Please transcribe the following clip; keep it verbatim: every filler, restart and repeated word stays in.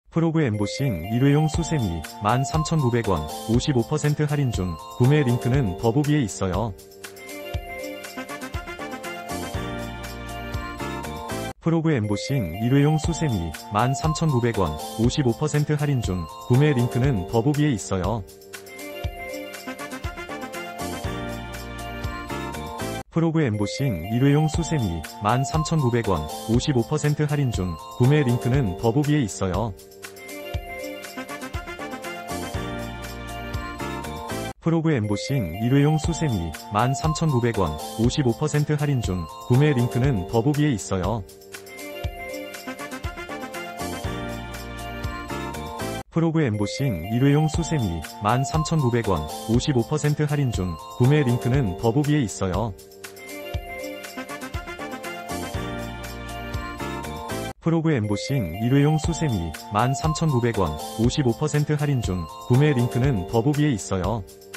프로그 엠보싱 일회용 수세미 만 삼천구백 원 오십오 퍼센트 할인 중. 구매 링크는 더보기에 있어요. 프로그 엠보싱 일회용 수세미 만 삼천구백 원 오십오 퍼센트 할인 중. 구매 링크는 더보기에 있어요. 프로그 엠보싱 일회용 수세미 만 삼천구백 원 오십오 퍼센트 할인 중. 구매 링크는 더보기에 있어요. 프로그 엠보싱 일회용 수세미 만 삼천구백 원 오십오 퍼센트 할인 중. 구매 링크는 더보기에 있어요. 프로그 엠보싱 일회용 수세미 만 삼천구백 원 오십오 퍼센트 할인 중. 구매 링크는 더보기에 있어요. 프로그 엠보싱 일회용 수세미 만 삼천구백 원 오십오 퍼센트 할인 중. 구매 링크는 더보기에 있어요.